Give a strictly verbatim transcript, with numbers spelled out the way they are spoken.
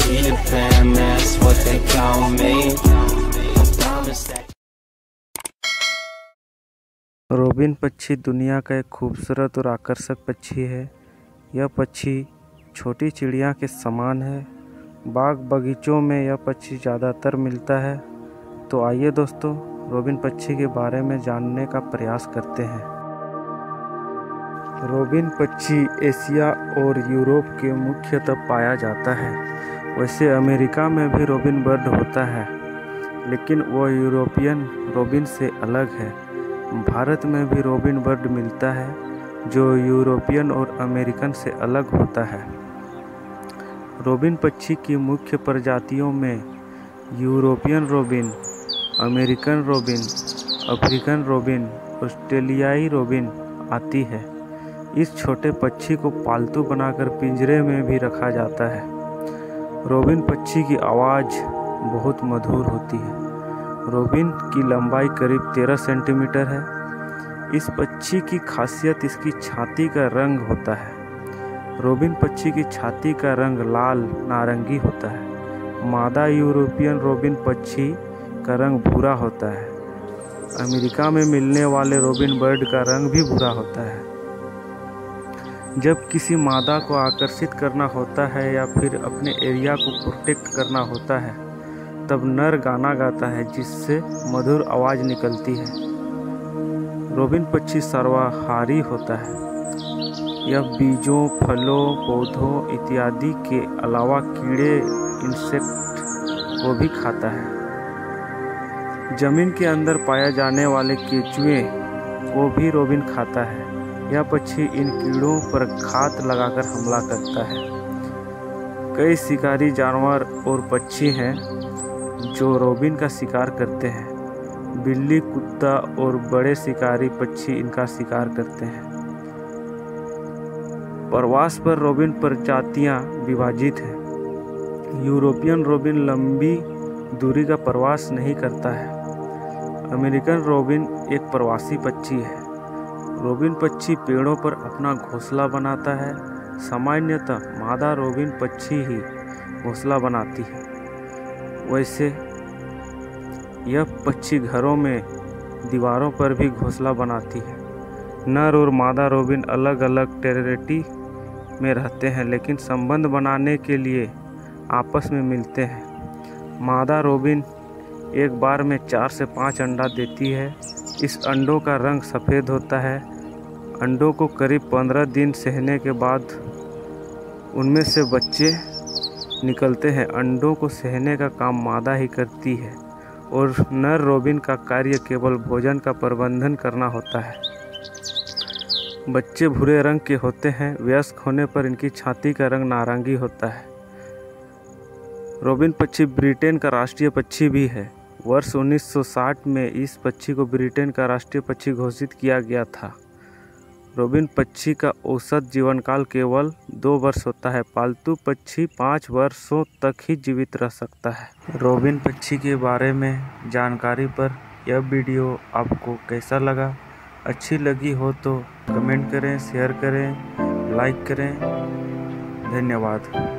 Peter Pan, that's what they call me. I promise that. Robin पक्षी दुनिया का एक खूबसूरत और आकर्षक पक्षी है। यह पक्षी छोटी चिड़िया के समान है। बाग बगीचों में यह पक्षी ज़्यादातर मिलता है। तो आइए दोस्तों, रोबिन पक्षी के बारे में जानने का प्रयास करते हैं। रोबिन पक्षी एशिया और यूरोप के मुख्यतः पाया जाता है। वैसे अमेरिका में भी रोबिन बर्ड होता है, लेकिन वह यूरोपियन रोबिन से अलग है। भारत में भी रोबिन बर्ड मिलता है, जो यूरोपियन और अमेरिकन से अलग होता है। रोबिन पक्षी की मुख्य प्रजातियों में European robin, American robin, African robin, ऑस्ट्रेलियाई रोबिन आती है। इस छोटे पक्षी को पालतू बनाकर पिंजरे में भी रखा जाता है। रोबिन पक्षी की आवाज़ बहुत मधुर होती है। रोबिन की लंबाई करीब तेरह सेंटीमीटर है। इस पक्षी की खासियत इसकी छाती का रंग होता है। रोबिन पक्षी की छाती का रंग लाल नारंगी होता है। मादा यूरोपियन रोबिन पक्षी का रंग भूरा होता है। अमेरिका में मिलने वाले रोबिन बर्ड का रंग भी भूरा होता है। जब किसी मादा को आकर्षित करना होता है या फिर अपने एरिया को प्रोटेक्ट करना होता है, तब नर गाना गाता है, जिससे मधुर आवाज़ निकलती है। रोबिन पक्षी सर्वाहारी होता है। यह बीजों, फलों, पौधों इत्यादि के अलावा कीड़े, इंसेक्ट को भी खाता है। जमीन के अंदर पाए जाने वाले केंचुए को भी रोबिन खाता है। यह पक्षी इन कीड़ों पर घात लगाकर हमला करता है। कई शिकारी जानवर और पक्षी हैं जो रोबिन का शिकार करते हैं। बिल्ली, कुत्ता और बड़े शिकारी पक्षी इनका शिकार करते हैं। प्रवास पर रोबिन प्रजातियां विभाजित हैं। यूरोपियन रोबिन लंबी दूरी का प्रवास नहीं करता है। अमेरिकन रोबिन एक प्रवासी पक्षी है। रोबिन पक्षी पेड़ों पर अपना घोंसला बनाता है। सामान्यतः मादा रोबिन पक्षी ही घोंसला बनाती है। वैसे यह पक्षी घरों में दीवारों पर भी घोंसला बनाती है। नर और मादा रोबिन अलग अलग टेरिटरी में रहते हैं, लेकिन संबंध बनाने के लिए आपस में मिलते हैं। मादा रोबिन एक बार में चार से पाँच अंडा देती है। इस अंडों का रंग सफ़ेद होता है। अंडों को करीब पंद्रह दिन सहने के बाद उनमें से बच्चे निकलते हैं। अंडों को सहने का काम मादा ही करती है और नर रोबिन का कार्य केवल भोजन का प्रबंधन करना होता है। बच्चे भूरे रंग के होते हैं। वयस्क होने पर इनकी छाती का रंग नारंगी होता है। रोबिन पक्षी ब्रिटेन का राष्ट्रीय पक्षी भी है। वर्ष उन्नीस सौ साठ में इस पक्षी को ब्रिटेन का राष्ट्रीय पक्षी घोषित किया गया था। रोबिन पक्षी का औसत जीवन काल केवल दो वर्ष होता है। पालतू पक्षी पाँच वर्षों तक ही जीवित रह सकता है। रोबिन पक्षी के बारे में जानकारी पर यह वीडियो आपको कैसा लगा? अच्छी लगी हो तो कमेंट करें, शेयर करें, लाइक करें। धन्यवाद।